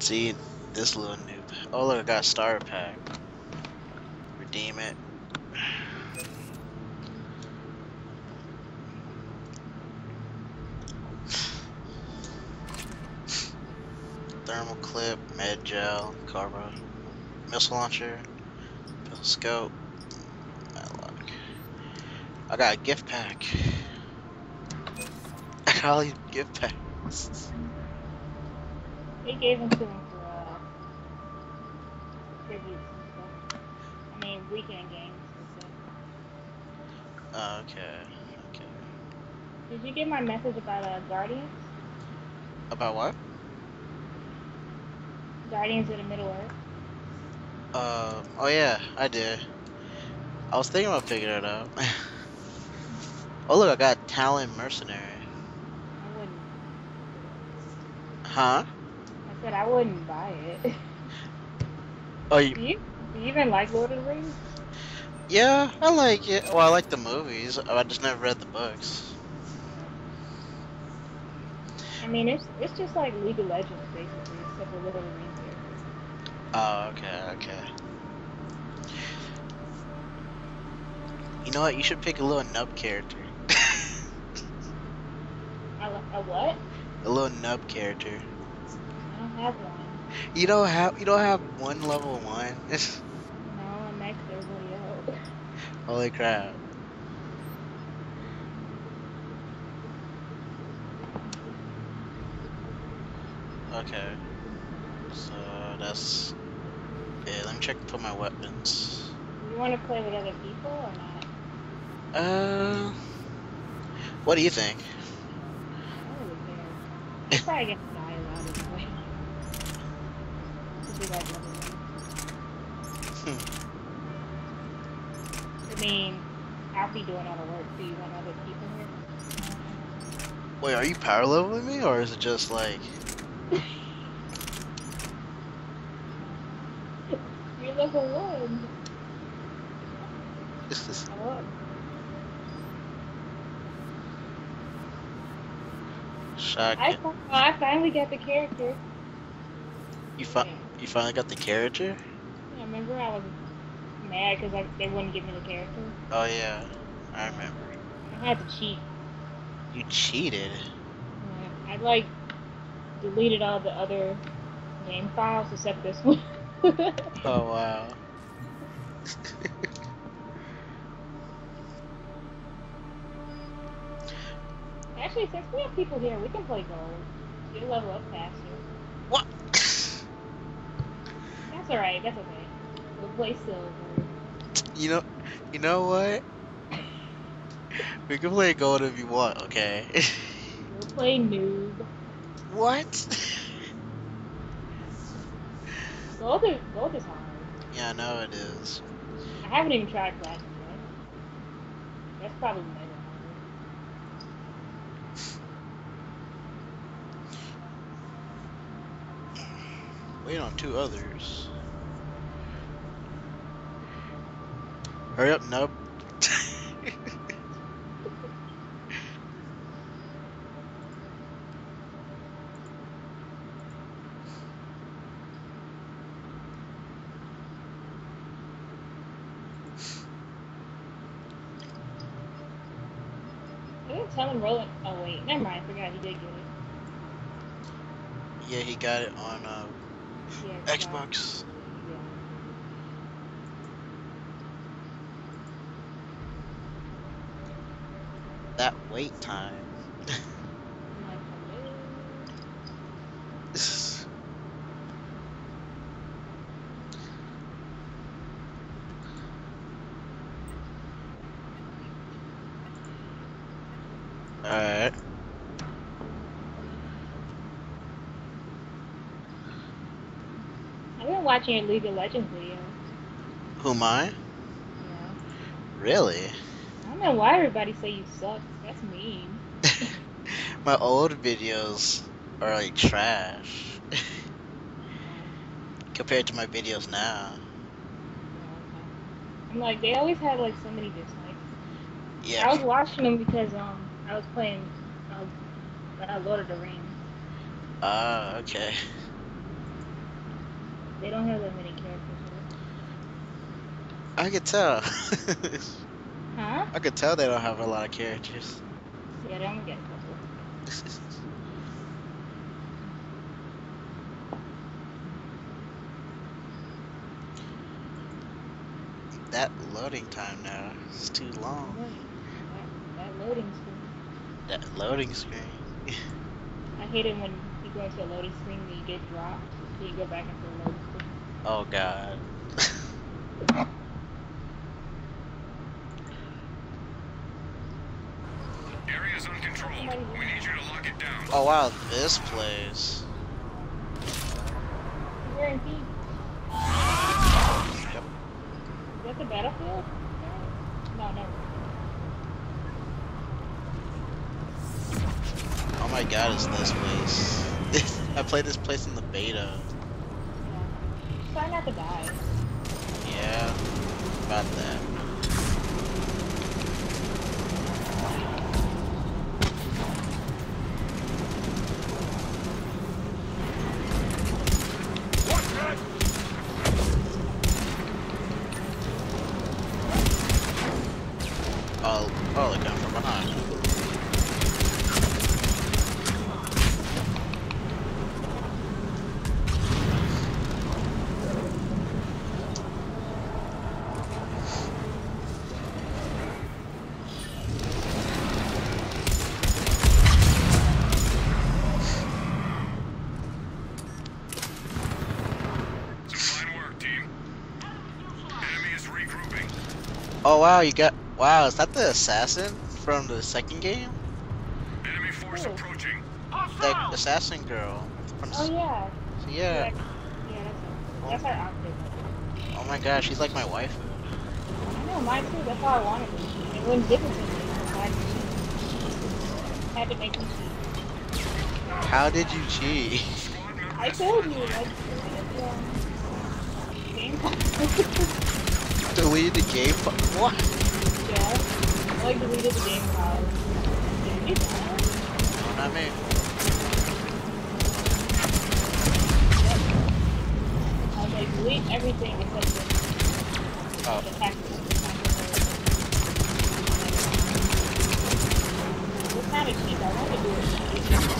See this little noob. Oh look, I got a starter pack. Redeem it. Thermal clip, med gel, carbo, missile launcher, pistol scope, matlock. I got a gift pack. I got all these gift packs. They gave them to him for tributes and stuff. I mean, weekend games and stuff. Oh, okay. Okay. Did you get my message about Guardians? About what? Guardians of the Middle Earth? Oh yeah, I did. I was thinking about picking it up. Oh look, I got Talon Mercenary. I wouldn't. Huh? I said I wouldn't buy it. Oh, you, Do you even like Lord of the Rings? yeah, I like it. Well, I like the movies. I just never read the books. I mean, it's just like League of Legends basically, except for Lord of the Rings characters. Oh, okay, okay. You know what? You should pick a little nub character. A what? A little nub character. I don't have one. You don't have one level 1? No, I maxed everybody out. Holy crap. Okay. So that's it. Let me check for my weapons. You want to play with other people or not? What do you think? I don't really care. I'm probably gonna die a lot anyway. To be like level one. I mean, I'll be doing all the work. Do you want other people here? Wait, are you power leveling me, or is it just like? You're level one. This is Hello. shocking. I finally got the character. You Yeah. you finally got the character? Yeah, remember I was mad because they wouldn't give me the character. Oh yeah, I remember. I had to cheat. You cheated. I like deleted all the other game files except this one. Oh wow. Actually, since we have people here, we can play gold. You'll level up faster. What? That's alright, that's okay. We'll play silver. You know what? We can play gold if you want, okay? We'll play noob. What? Gold is hard. Yeah, I know it is. I haven't even tried platinum yet. That's probably mega Wait on 2 others. Hurry up, nub. I didn't tell him rolling. Oh wait, never mind. I forgot he did get it. Yeah, he got it on Yeah, Xbox. Yeah. That wait time. I'm like, hello. Alright. I've been watching your League of Legends videos. Who am I? Yeah. Really? I don't know why everybody say you suck. That's mean. My old videos are like trash compared to my videos now. I'm like, they always had like so many dislikes. Yeah. I was watching them because I was playing Lord of the Rings. Ah, okay. They don't have that many characters. I could tell. Huh? I could tell they don't have a lot of characters. Yeah, they only get a couple. That loading time now is too long. That loading screen. That loading screen. I hate it when you go into a loading screen and you get dropped. So you go back into the loading screen. Oh god. Area's uncontrolled. We need you to lock it down. Oh wow, this place. We're in peace. Yep. Is that the battlefield? No, never. Oh my god, it's this place. I played this place in the beta. Yeah. Try not to die. Yeah, about that. Oh, they come from behind. Oh wow, you got wow, is that the assassin from the second game? Enemy force approaching. That assassin girl from the Oh yeah. so, yeah. Yeah, that's our outfit. Oh my gosh, she's like my wife. I know, mine too. That's how I wanted it. It wouldn't give it to me. I had to make me cheat. How did you cheat? I told you. I deleted the game. Deleted the game? What? Yeah. I like deleted the game file. Did you do that? No, not me. Yep. I was like, delete everything except the tactics. What kind of cheat? I want to do it.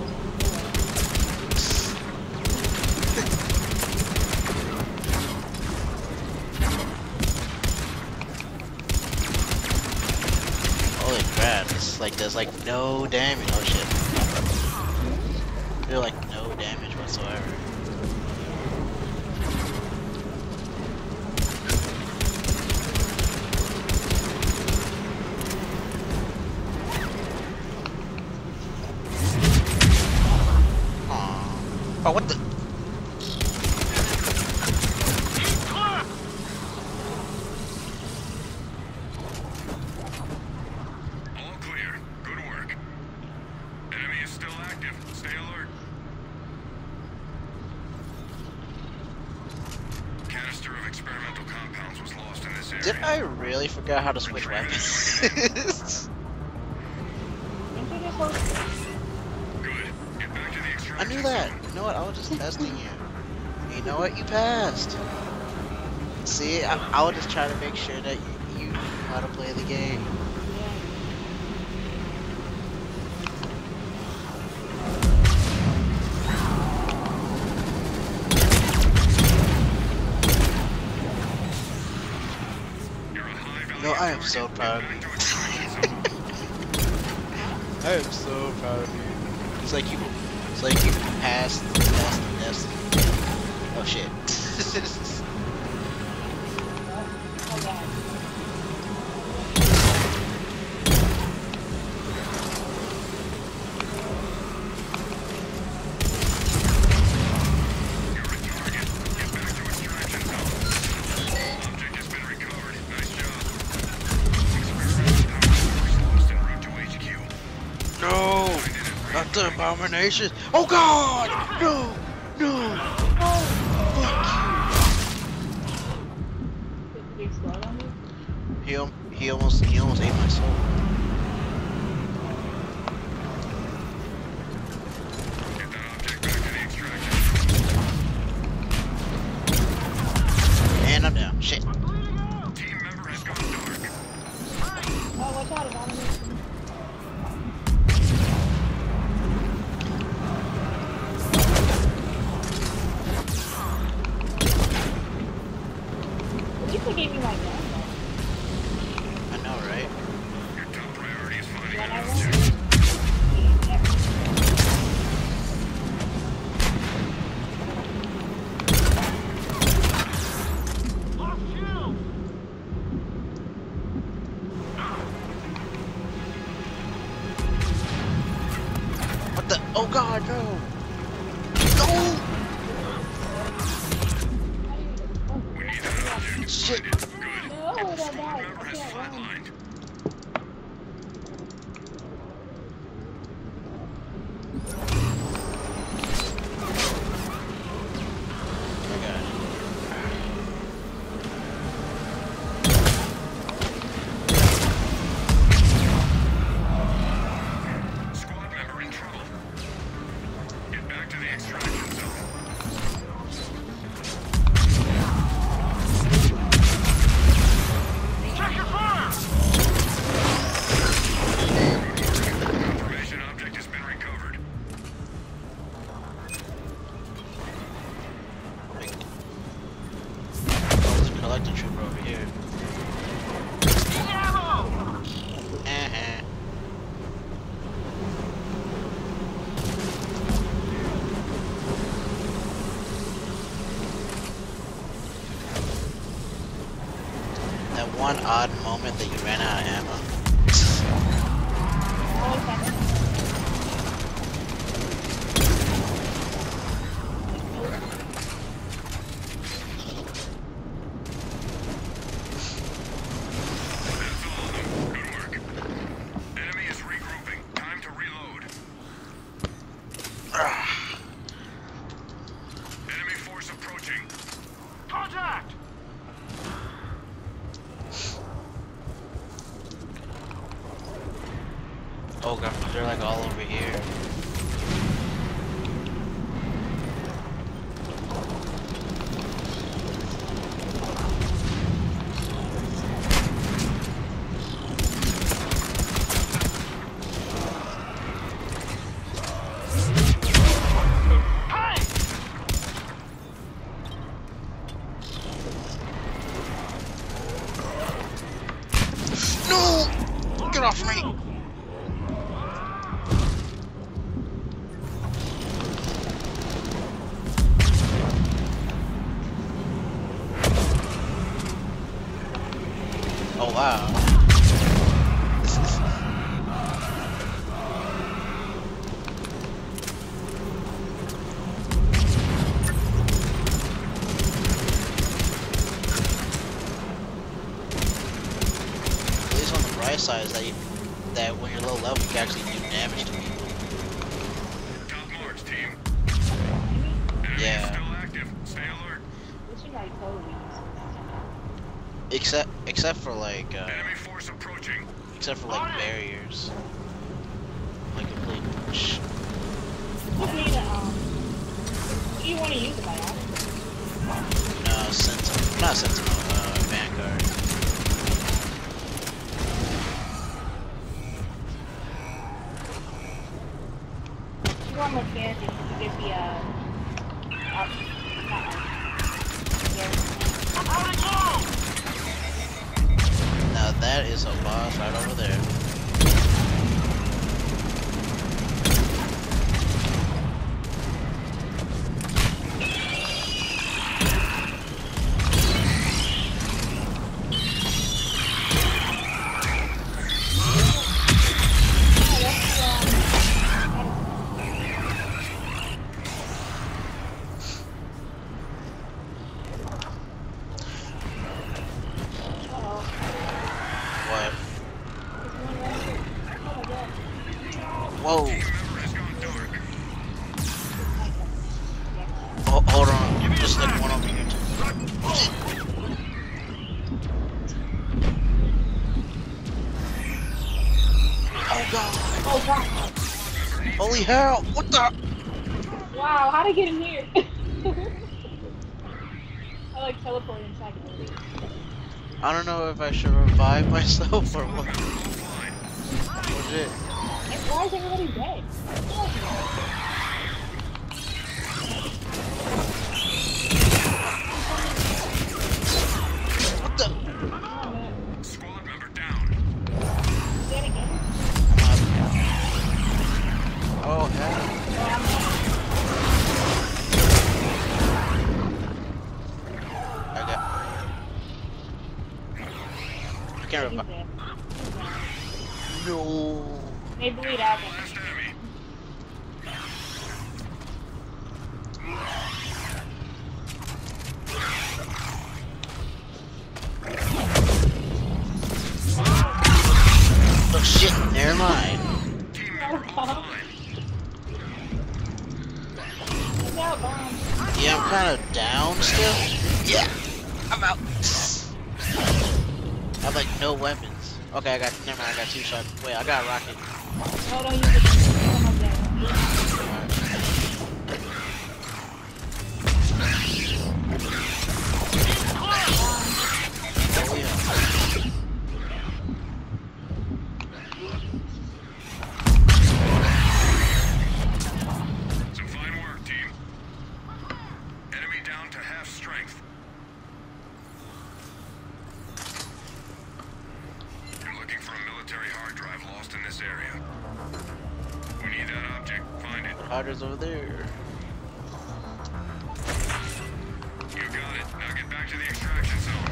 Holy crap, it's like there's like no damage. Oh shit. There's like no damage whatsoever. Aww. Oh, what the? All clear. Good work. Enemy is still active. Stay alert. Canister of experimental compounds was lost in this area. Did I really forget how to switch weapons? Good. Get back to the I extraction knew that. zone. You know what? I was just testing you. You know what? You passed. See, I would just try to make sure that you know how to play the game. You're a high-value No, I am target. so proud of Get you. back to extraction zone. I am so proud of you. It's like you passed the test. Oh shit. Oh god. You're a target. Get back to extraction zone. Object has been recovered. Nice job. Experimental power source lost en route to HQ. No, not the abomination. Oh god! No, no. Did he explode on me? He almost ate my soul. Get that object back to the extraction. God, no! No! We need that object. Shit! Find it. Good. No, I Squad died. member I has can't run. flatlined. Oh my God. Squad member in trouble. Get back to the extraction zone. Check your fire! Information object has been recovered. Oh, there's a collector trooper over here. That one odd moment that you ran out of ammo. Oh, second. That's all of them. Good work. Enemy is regrouping. Time to reload. Enemy force approaching. Contact! Oh God, they're like all over here. Hey! No! Get off me! Oh wow. At least on the bright side is that when you're low level you can actually do damage to people. Top marks, team. Enemy Yeah. is still active. Stay alert. We should like totally. Except for like Enemy force approaching. barriers. Like complete sh Just need a, do you want to use it by now? no sentinel, not sentinel, vanguard. You want more characters to get the, Now that is a boss right over there. What? Whoa! Team member has gone dark. Oh, hold on, just like one over here. Oh God! Oh god. Holy hell! What the? Wow, how'd I get in here? I like teleported inside the movie. I don't know if I should revive myself or what. Oh shit. Why is everybody dead? What the? Squad member down. Dead again? Oh hell. I can't He's revive. dead. No. They bleed out. Last enemy. Yeah, I'm kind of down still. Yeah, I'm out. I have like no weapons. Okay, never mind, I got 2 shots. Wait, I got a rocket. No, don't use it. Oh my god. Oh yeah. Some fine work, team. Enemy down to half strength. You're looking for a military hard drive lost in this area. We need that object. Find it. The harders over there. You got it. Now get back to the extraction zone.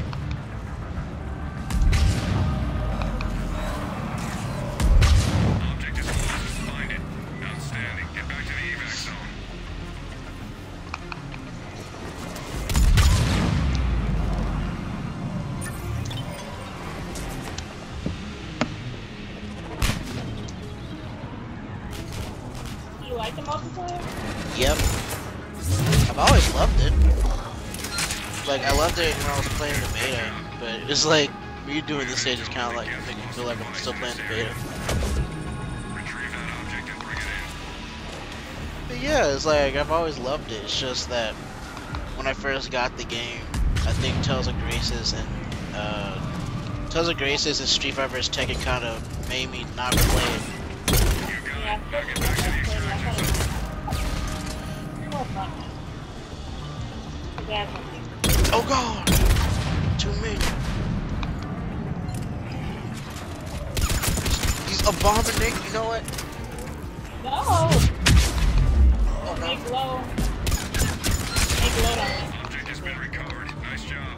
Object is lost. Find it. Outstanding. Get back to the evac zone. You like the multiplayer? Yep. I've always loved it. Like, I loved it when I was playing the beta, but it's like, me doing this stage is kind of like making me feel like I'm still playing the beta. Retrieve that object and bring it in. But yeah, it's like, I've always loved it. It's just that when I first got the game, I think Tales of Graces and Street Fighter vs. Tekken kind of made me not play it. You got Yeah, it. Now get back to the extraction zone. more fun. That's something. Oh god! Too many. These abominate, you know what? No! Oh no. Make low. Make low on it. Object has been recovered. Nice job.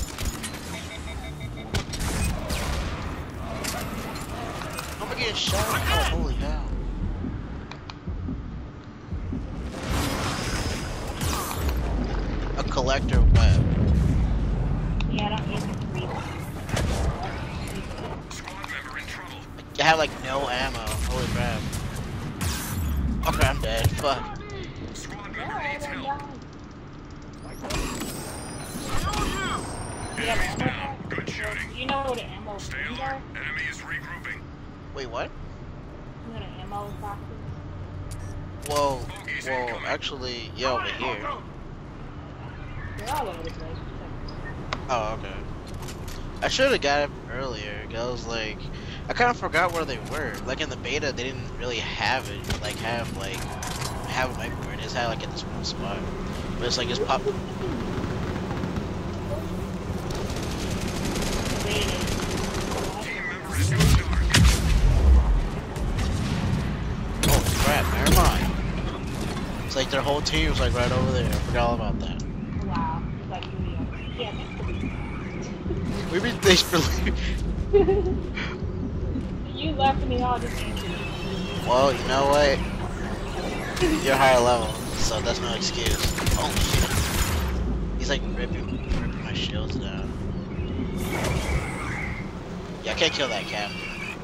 I'm gonna get shot. Oh, holy hell. A collector web. Yeah, I don't use it to read. Squad member in trouble. I have like no ammo. Holy crap. Okay, I'm dead. Fuck. Squad Yeah, member I needs don't help. die. Enemies ammo down. pack? Good shooting. You know what an ammo Stay things alert. are? Enemy is regrouping. Wait, what? You know what an ammo box is? Whoa, actually, yeah, over here. They're all over the place. Oh, okay. I should have got it earlier, 'cause I was like, I kind of forgot where they were. Like in the beta, they didn't really have it, like have them everywhere. They just had like in this one spot. But it's like it's pop. Team member has gone dark. Oh crap! Never mind. It's like their whole team was like right over there. I forgot all about that. Wow. It's like yeah, Maybe they believe. you left me all this answer. Well, you know what? You're higher level, so that's no excuse. Oh shit! He's like ripping my shields down. Yeah, I can't kill that captain.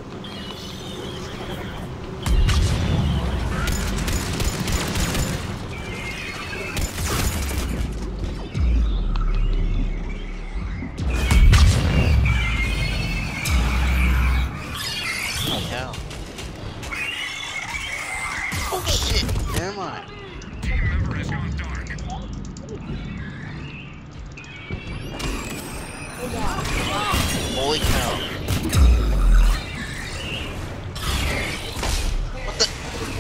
Oh hell. Oh shit, never mind. Team member has gone dark. Holy cow. What the?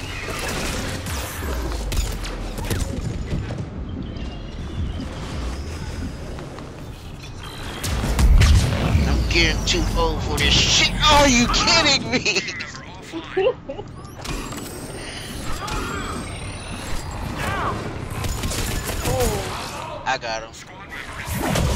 I'm getting too old for this shit. Are you kidding me? Team member offline. I got him. Squad member in trouble.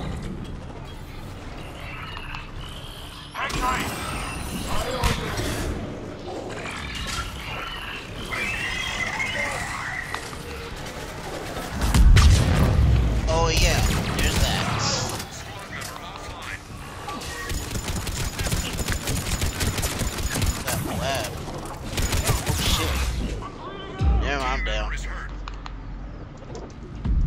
Oh yeah, there's that. Squad member offline. That web. Oh shit. Damn, I'm down. Member is hurt.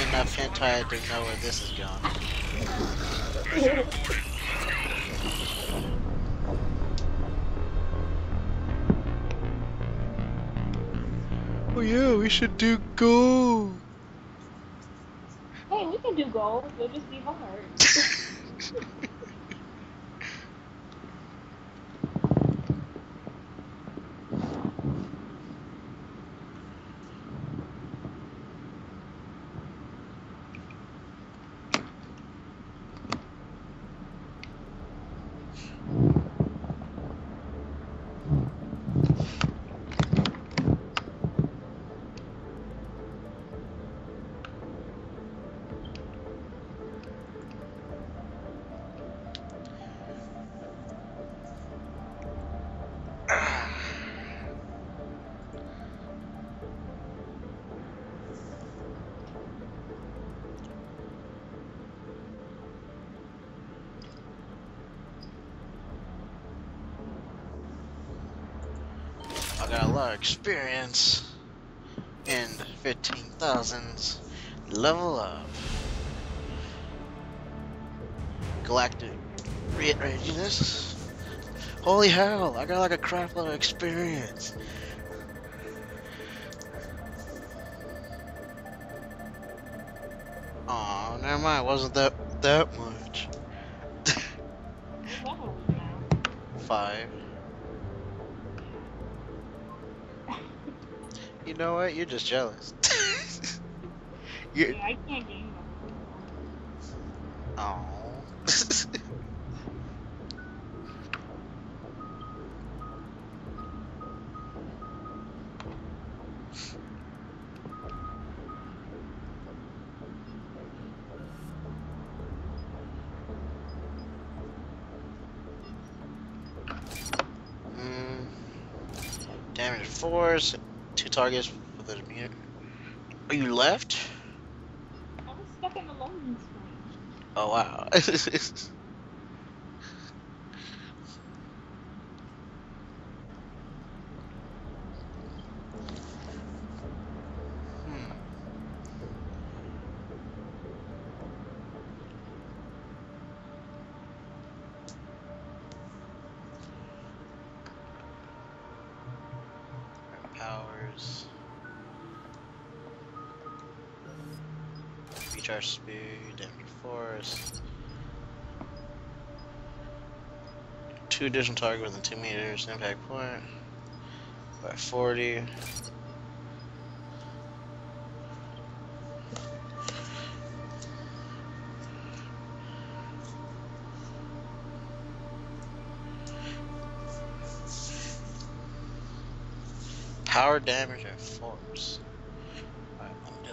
enough hentai to know where this is going. Mission reported. Oh yeah, we should do gold. Hey, we can do gold. It'll just be hard. I got a lot of experience in 15,000s. Level up. Galactic readiness. Holy hell, I got like a crap load of experience. Aw, never mind, wasn't that much. What level are we now? 5. You know what? You're just jealous. You're... Yeah, I can't game them. Aww. Damage force. 2 targets with a meter. Oh, you left? I was stuck in the loading screen. Oh wow. Powers. Recharge speed, damage force. 2 additional target within 2 meters, impact point by 40. Power damage and force. Alright, let me do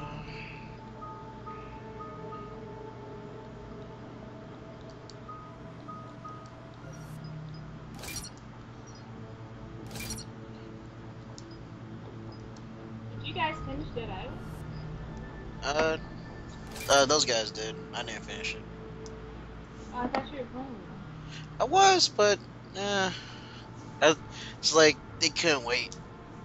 Did you guys finish that out? those guys did. I didn't finish it. Oh, I thought you were playing. I was, but it's like they couldn't wait.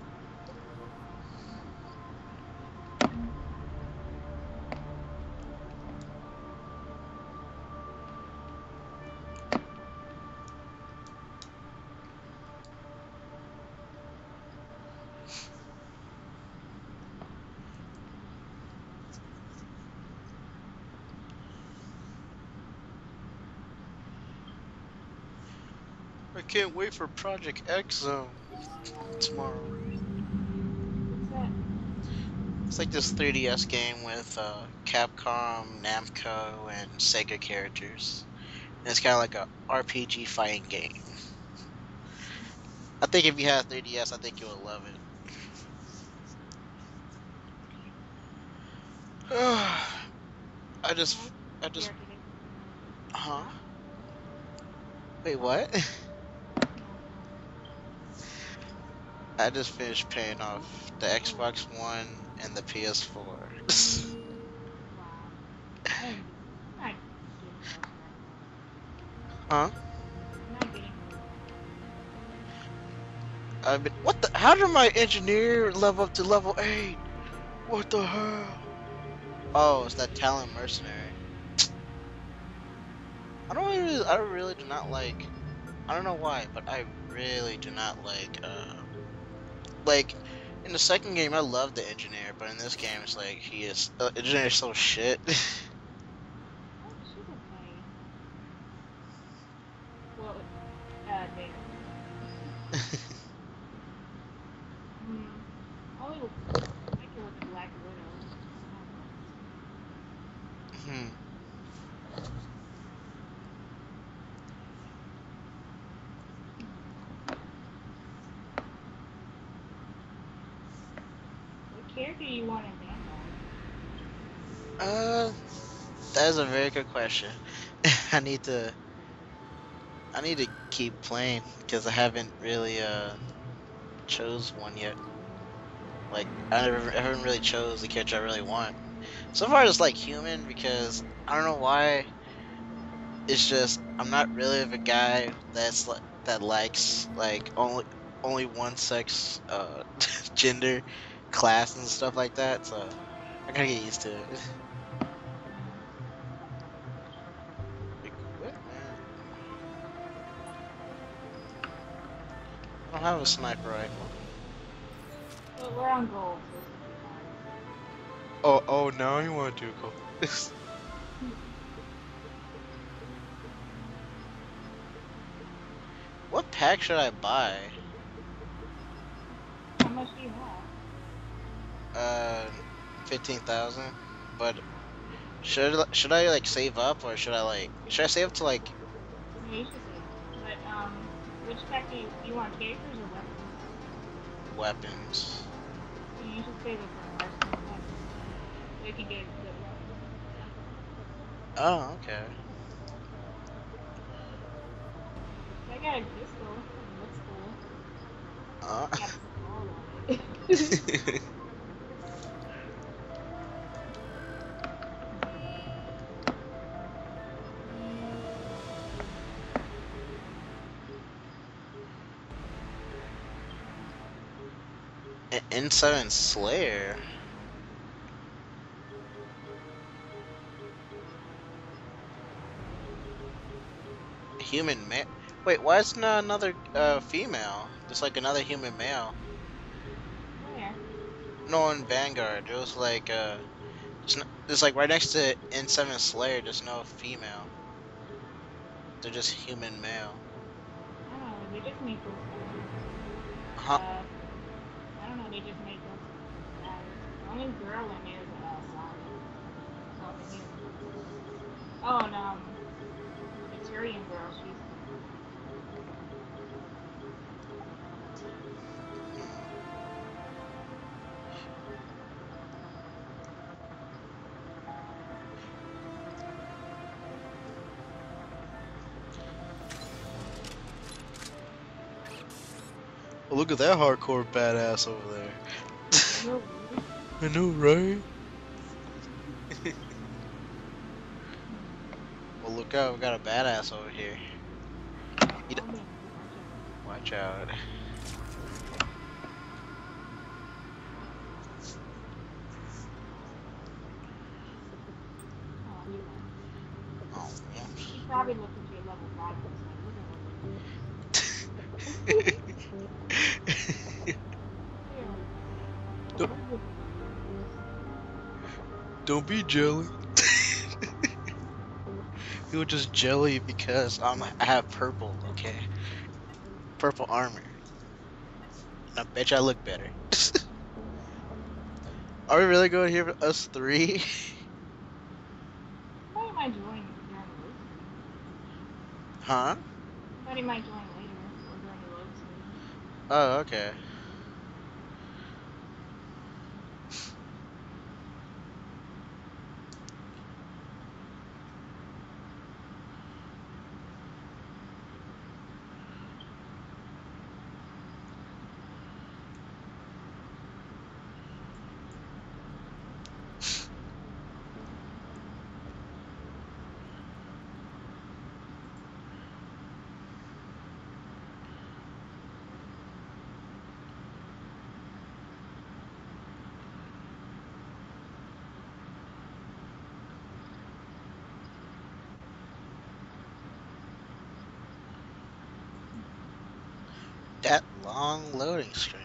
I can't wait for Project X Zone tomorrow. What's that? It's like this 3DS game with Capcom, Namco, and Sega characters. And it's kind of like a RPG fighting game. I think if you have 3DS, I think you will love it. I just, huh? Wait, what? I just finished paying off the Xbox One and the PS4. Wow. I'm not getting Huh? I'm not getting I've been, what the? How did my engineer level up to level 8? What the hell? Oh, it's that talent mercenary. I really do not like. I don't know why, but I really do not like in the second game I love the engineer, but in this game it's like he is engineer is so shit. Oh, she's okay. Well, there. Only with, I like it with the Black Widow. Hmm. What character do you want in Vanguard? Uh, that is a very good question. I need to I need to keep playing because I haven't really chose one yet. Like I haven't really chose the character I really want. So far, it's like human because I don't know why. It's just I'm not really of a guy that likes like only one sex gender class and stuff like that. So I gotta get used to it. Equipment. I don't have a sniper rifle. Well, we're on gold, so it's gonna be Oh, now you want to do gold. What pack should I buy? fine. How much do you have? Uh, 15,000. But should I like save up or should I save up to like Yeah, you should say that. But, which pack do you want characters or weapons? weapons? Yeah, you should save it for Arsenal pack. So you can get good weapons. Oh, okay. I got a pistol. It looks cool. Uh, Got a skull on it. N7 Slayer. Human male. Wait, why is not another female? There's like another human male. Where? No, in Vanguard, there was like there's like right next to N7 Slayer. There's no female. They're just human male. I don't know. They just make those Huh? I don't know. They just make those guys. The only girl in there is Sonic. Oh, and he's. Oh, and the Tyrian girl. She's. Hmm. Well, look at that hardcore badass over there. I know, right? I know, right? Well, look out, we got a badass over here. He d Oh, man. Watch out. Oh, he left. Oh, yeah. He probably looked at your level 5 and was like, look at what don't, they're doing. don't be jelly. He was just jelly because I have purple, okay? Purple armor. And I bet you I look better. Are we really going here for us three? Somebody might join during the load Huh? Somebody might join later or during the load screen. Oh, okay. That long loading screen.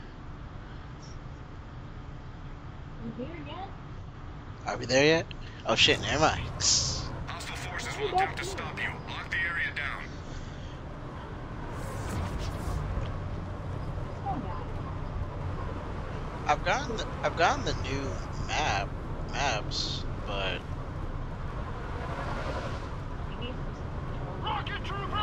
You here again? Are we there yet? Oh shit, never mind. Hostile forces Hey, will that's attempt to me. stop you. Lock the area down. Oh god. I've gotten the new maps, but Maybe it's just control. Rocket trooper!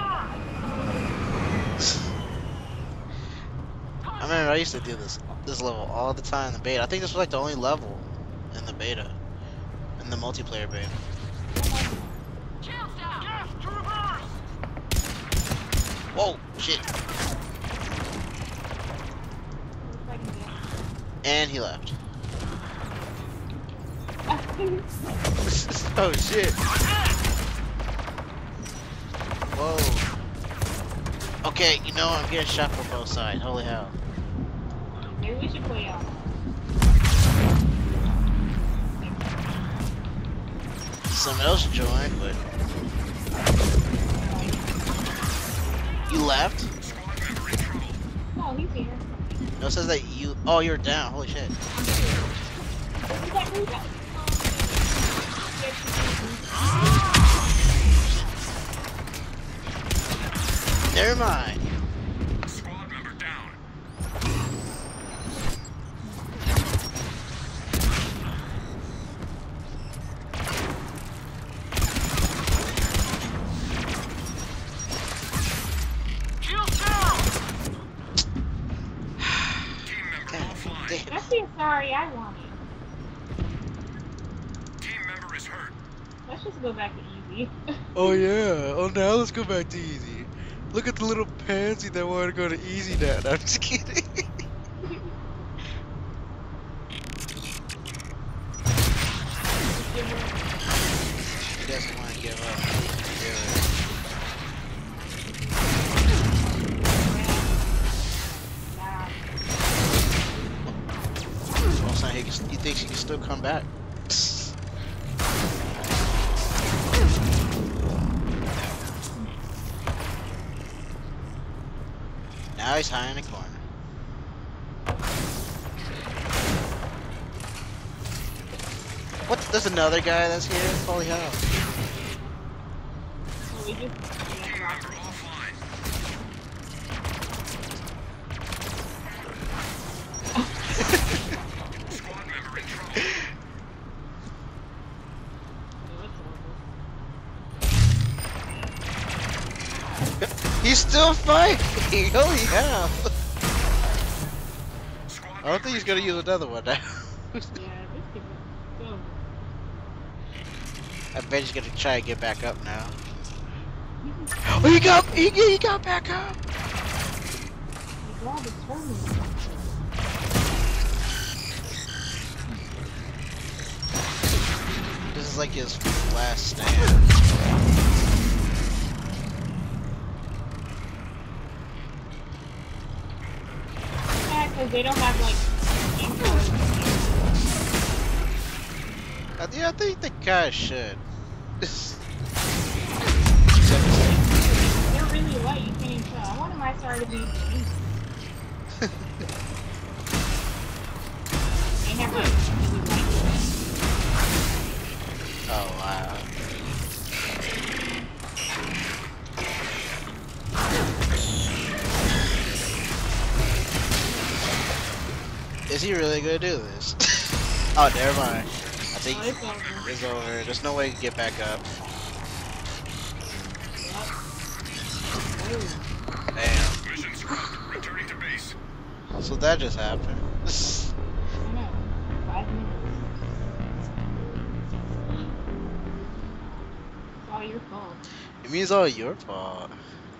I remember I used to do this level all the time in the beta. I think this was like the only level in the beta, in the multiplayer beta. Gas troopers! Whoa, shit! Looks like it's And he left. good. Oh shit! Whoa. Okay, you know I'm getting shot from both sides. Holy hell! Maybe we should play out. Someone else joined, but you left. Squad member in trouble. Oh, he's here. No, it says that you. Oh, you're down. Holy shit! Who's that? Who's that? Never mind. Squad member down. Shield down! Team member God offline. damn. That's the sorry I wanted. Team member is hurt. Let's just go back to easy. Oh yeah. Oh now let's go back to easy. Look at the little pansy that wanted to go to easy now. No, I'm just kidding. He doesn't want to give up. Nah. Well, so he thinks he can still come back. Now he's high in the corner. What? There's another guy that's here? Holy hell. So we just Team member offline. Squad member in trouble. He's still fighting! Holy hell! Squad I don't think he's gonna use another one now. Yeah, this could go. I bet he's gonna try and get back up now. Oh, he got back up! My God, it's hurting. This is like his last stand. Yeah, because they don't have like info. Yeah, I think the guy should. They're really light, you can't even tell. I want my star to be easy. They have like really light. Oh wow. Is he really gonna do this? Oh, never mind. I think Oh, it's over. it's over. There's no way he can get back up. Ooh. Damn. Mission scrapped. Returning to base. So that just happened. I know. 5 minutes. It's all your fault. It means all your fault.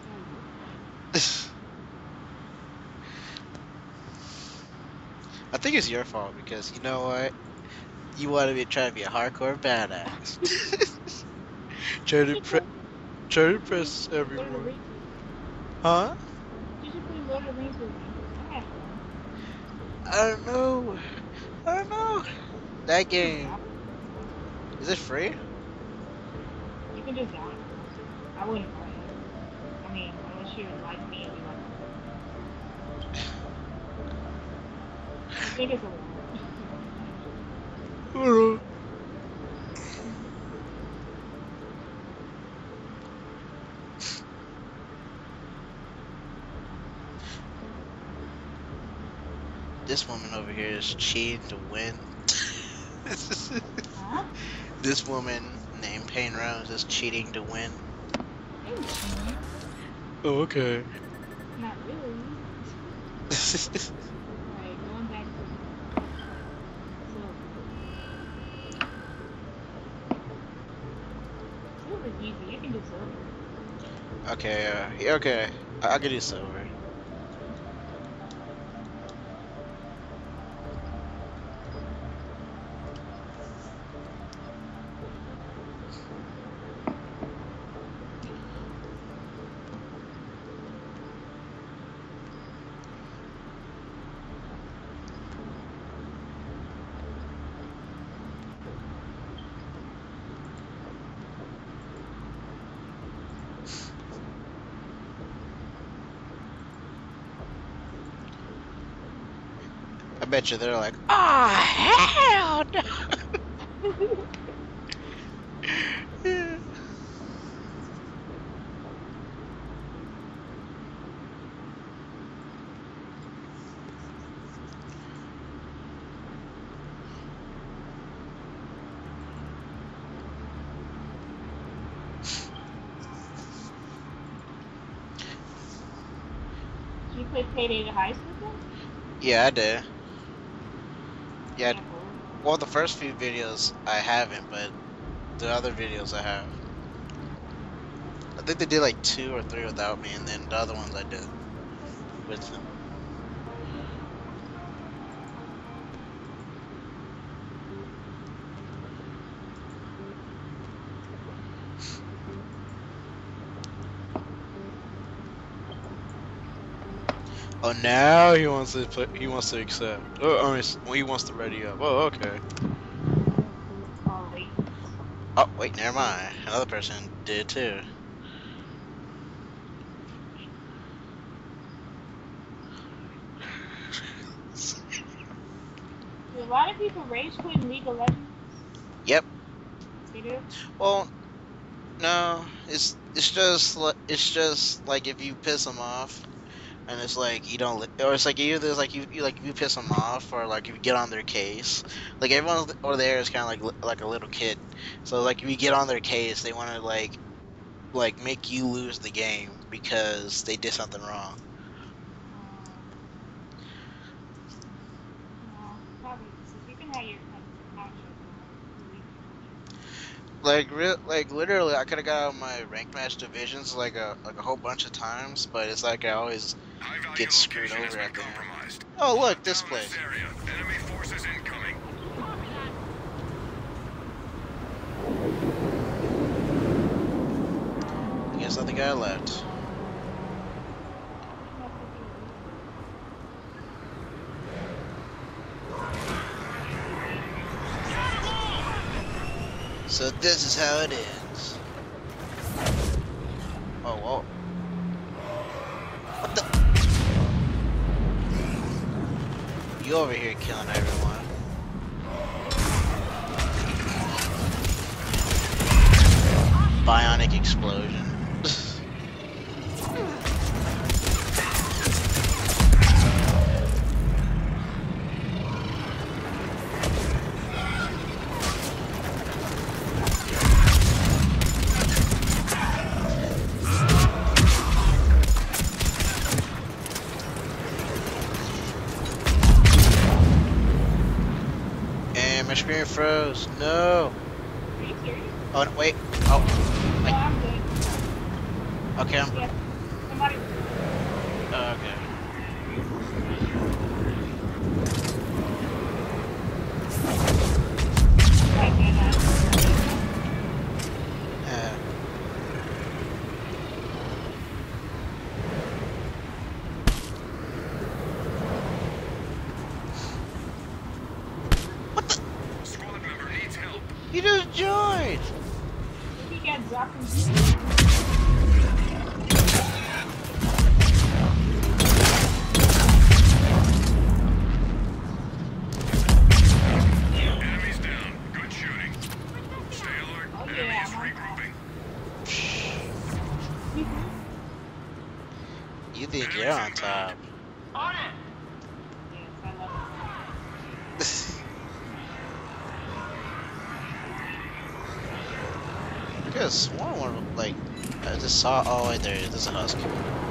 I think it's your fault because you know what? You want to be trying to be a hardcore badass. try to impress everyone. Huh? You should play Lord of the Rings with me. I have fun. I don't know. I don't know. That game, is it free? You can just download it. I wouldn't play it. I mean, unless you like me and you like I think it's a lot. This woman over here is cheating to win. Huh? This woman named Painrose is cheating to win. Oh, okay. Not really. Alright, going back to silver. Silver's easy. You can do silver. Okay, yeah, okay. I can do silver. I bet you they're like, oh hell no. Did you play Payday to High School then? Yeah, I did. Yeah, well, the first few videos I haven't, but the other videos I have. I think they did like 2 or 3 without me, and then the other ones I did with them. Oh, now he wants to put. He wants to accept. Oh, I mean, he wants to ready up. Oh, okay. Oh, wait. Oh, wait, never mind. Another person did too. Do a lot of people rage quit in League of Legends? Yep. They do? Well, no, it's just like if you piss them off, and it's like you don't, or it's like either it's like you like if you piss them off, or like if you get on their case, like everyone over there is kind of like a little kid, so like if you get on their case, they want to like make you lose the game because they did something wrong. No, probably. You can have your action. Like literally, I could have got out of my rank match divisions like a whole bunch of times, but it's like I always get screwed over at the end. Oh look, this place. Enemy forces incoming. I guess not the guy left. So this is how it ends. Oh, whoa. What the? You over here killing everyone. Bionic explosion. My screen froze. No. Are you serious? Oh no, wait. Oh. No, I'm good. Okay. Yeah. Somebody. Oh, okay. Like that. Squad member needs help. You just joined. He got dropped from You think you're on top? On it! Yes, I love I could have sworn one, like, I just saw. Oh, wait, there it is. There's a husk.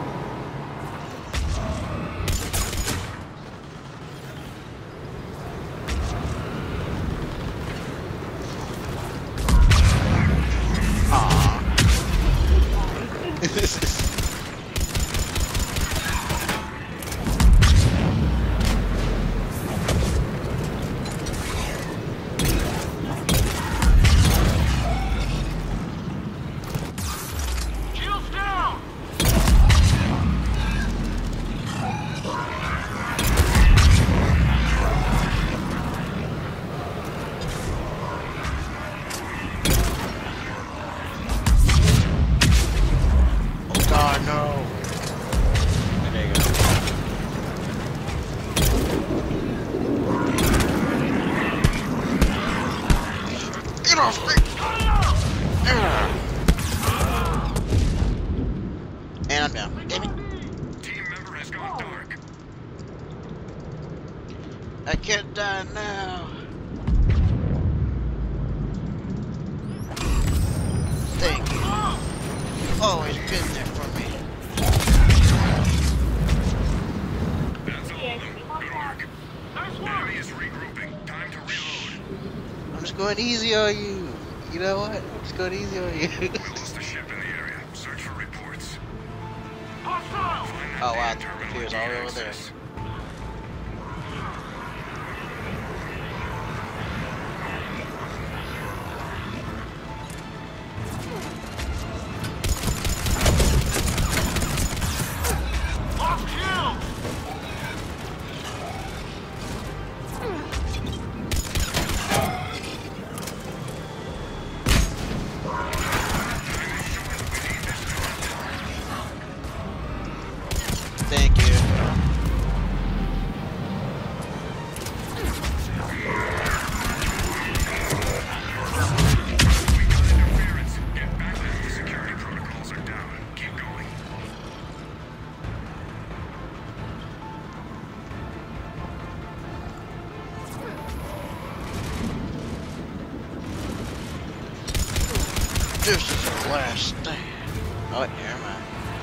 Aww. Shields down! Oh god, no. There you go. Get off me! And I'm down. Damn it. Team member has gone dark. I can't die now. Thank you. Always been there for me. That's all Yes, of them. we Good want that. work. Nice work. Enemy is regrouping. Time to reload. I'm just going easy on you. You know what? I'm just going easy on you. We lost a ship in the area. Search for reports. Hostile. Find that Oh wow, damn terminal he was and all gain over there. access. Lost kill. Thank you. Interference. Get back now. The security protocols are down. Keep going. This is the last stand. Oh, never mind.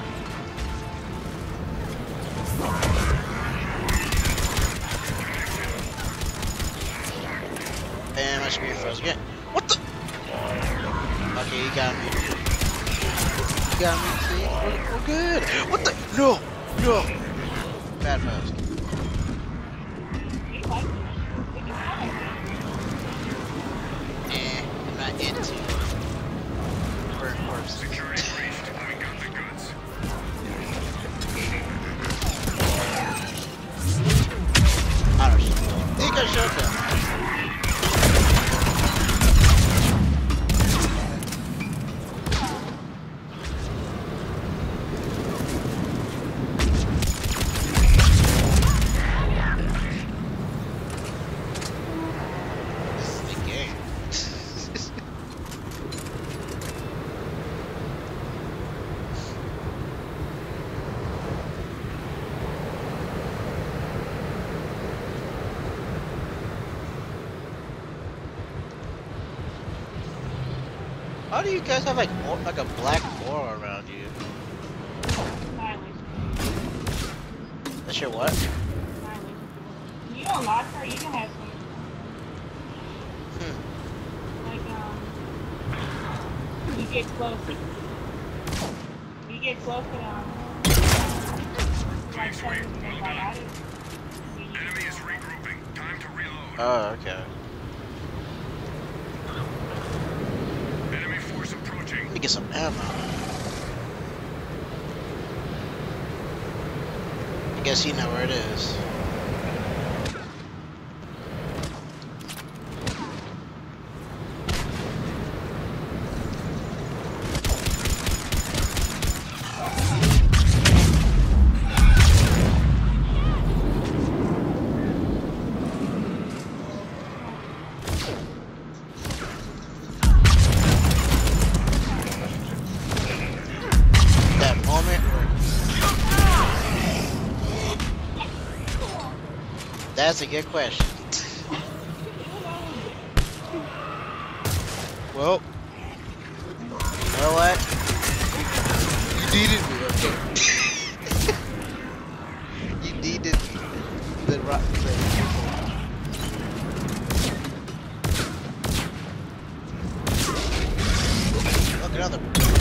And my screen froze again. What the? Okay, you got me. You got me. See, we're good. What the? No, no. Bad mouse. You like it. Did you like it? I'm not into burnt corpse. Security breached. We got the goods. I don't know. Think I showed them. This is the game. How do you guys have like a black aura around you? Annihilation. That's your what? Annihilation. You don't lock her, you can have some, Hmm. like, you get close. You get close to like, something and then right out of it. Enemy is regrouping. Time to reload. Oh, okay. Enemy force approaching. Let me get some ammo. I guess you know where it is. That moment where That's a good question. Well, you know what? You needed me, okay? You needed the rock. Look, another.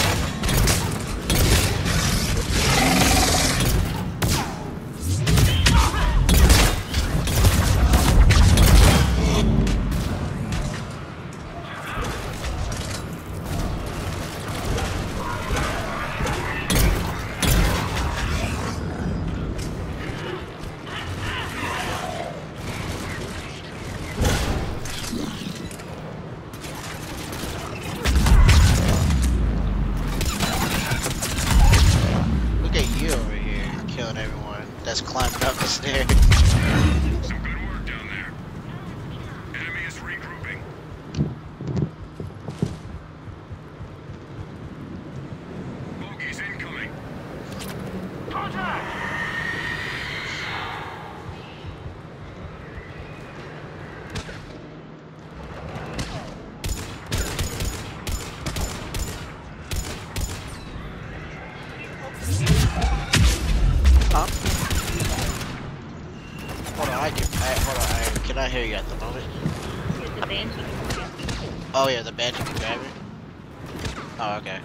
That's climbing up the stairs. Some good work down there. Enemy is regrouping. Bogeys incoming. Contact! Huh? Hold on, I cannot hear you at the moment. Is the Banshee? Oh yeah, the Banshee can grab it. Oh, okay.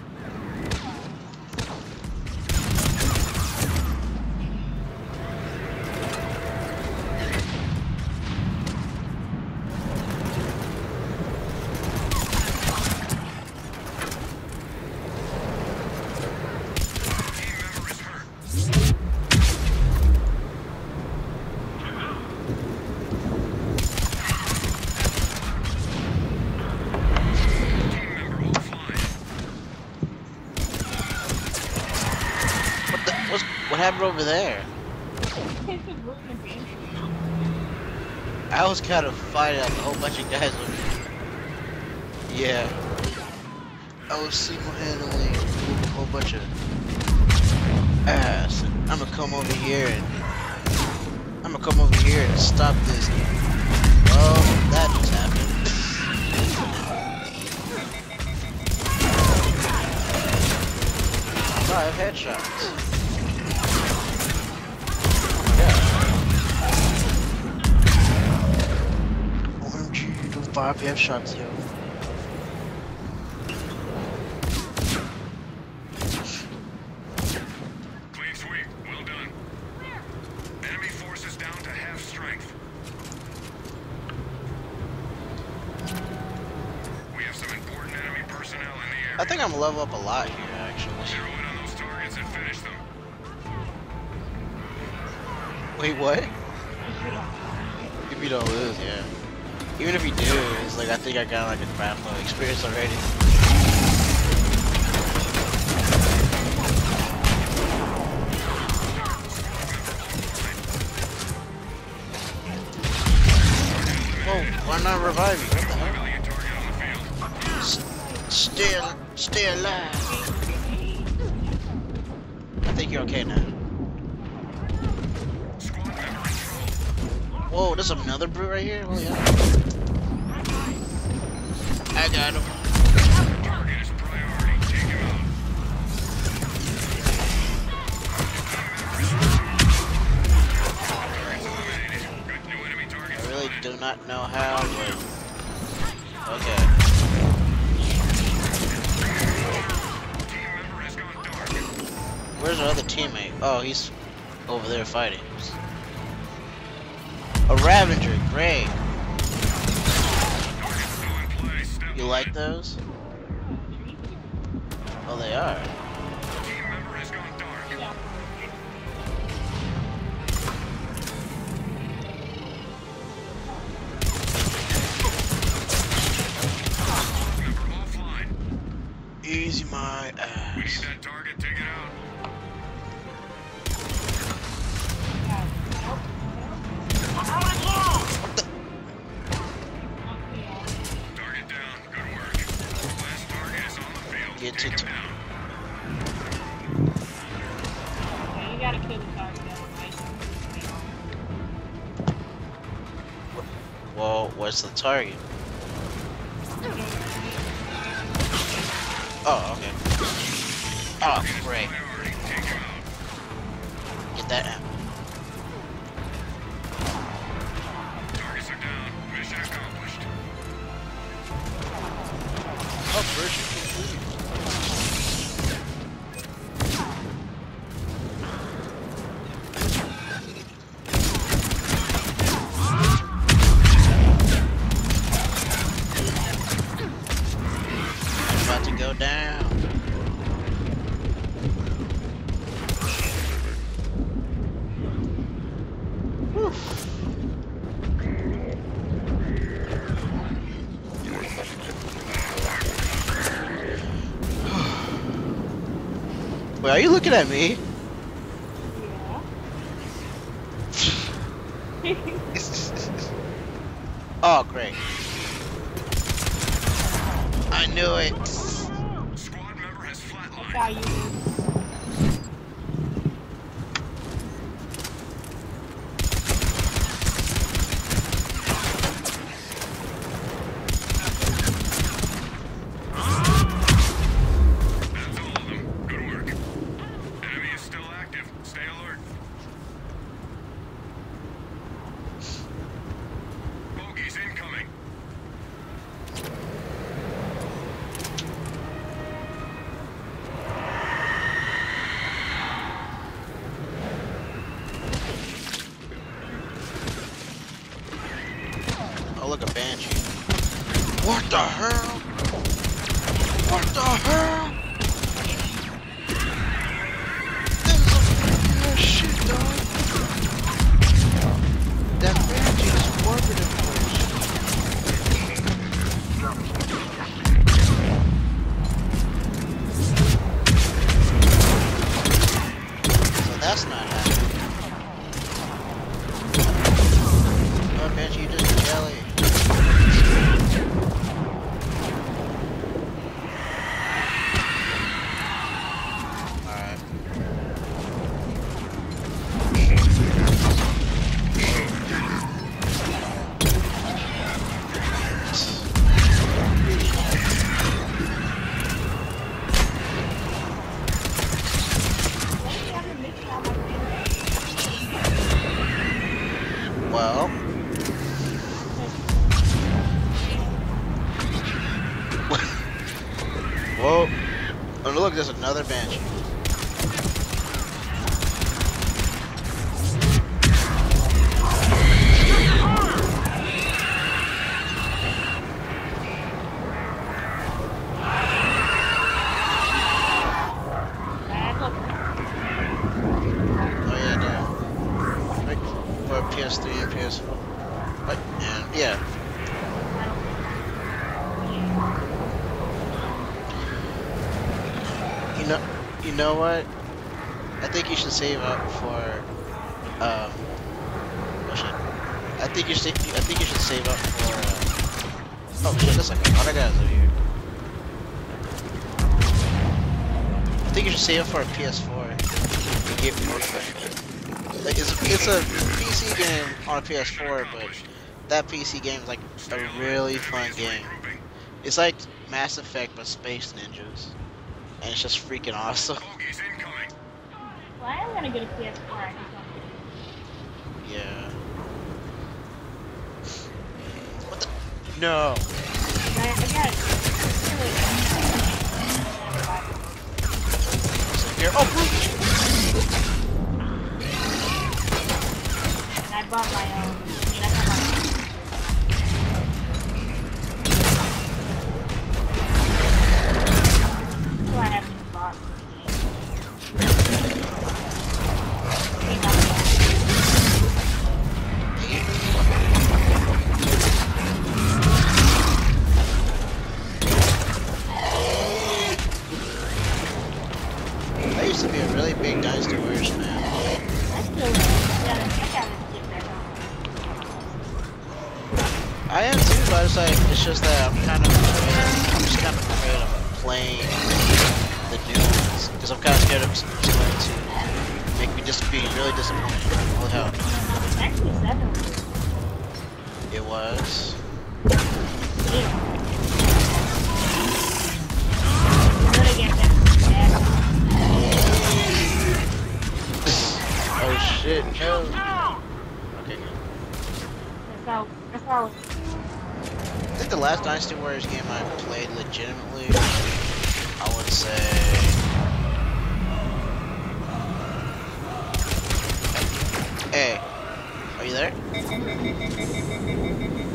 What happened over there? I was kind of fighting like a whole bunch of guys over here. Yeah. I was single-handedly moving a whole bunch of ass. And I'm gonna come over here and stop this. Well, that just happened. 5 headshots. OMG, do 5 headshots, yo. Clean sweep. Well done. Enemy forces down to half strength. We have some important enemy personnel in the area. I think I'm level up a lot here, actually. Zero in on those targets and finish them. Wait, what? If you don't lose, yeah. Even if you do, it's like I think I got like a crap load of experience already. Whoa, why not revive you? What the hell? Civilian target on the field. Stay alive. I think you're okay now. Squad member in trouble. Whoa, there's another brute right here? Holy hell. I got him. Target is priority. Take him out. Target's eliminated. Good new enemy target I really spotted. do not know how, but... Okay. Team member has gone dark. Where's our other teammate? Oh, he's over there fighting. A Ravager, great. Target's still in play. Step You on like it. those? Oh, they are. Team member has gone dark. Member offline. Easy my We need ass. that target. Take it out. Target down. Good work. Last target is on the field. Get Take to him down. what's the target? Oh, okay. Oh, great. Get that ammo. Targets are down. Mission accomplished. Operation complete. About to go down. Whew. Wait, are you looking at me? Yeah. Oh, great. I knew it. Squad member has flatlined. Got you. That's all of them. Good work. Enemy is still active. Stay alert. Bogeys incoming. Oh, look, a banshee. What the hell? What the hell? That is some weird shit, dog. That banshee is warping in place. So that's not happening. Oh, banshee, you just jelly. Alright. Well. Whoa. Oh, look, there's another banshee. Oh, yeah, damn. Right. For PS3 and PS4. Right, and yeah. You know what? I think you should save up for oh shit. I think you should save up for oh shit, that's like a lot of guys over here. I think you should save up for a PS4 to get more fun. Like it's a PC game on a PS4, but that PC game is like a really fun game. It's like Mass Effect but Space Ninjas. And it's just freaking awesome. Bogeys incoming. Well, I am gonna get a PS4. I think Yeah. What the? No. I got Here. Oh, Bruce. and I bought my own. I mean, I got my own. So I haven't bought I used to be a really big Dynasty Warriors fan. I still gotta get back on. I am too, but it's just that I'm just kind of afraid of playing the new ones because I'm kind of scared it's going to make me just be really disappointed. Holy hell! Actually, 7. It was. Yeah. You're gonna get that. Oh shit, no. Okay, good. That's how. I think the last Dynasty Warriors game I played legitimately, I would say... Hey, are you there?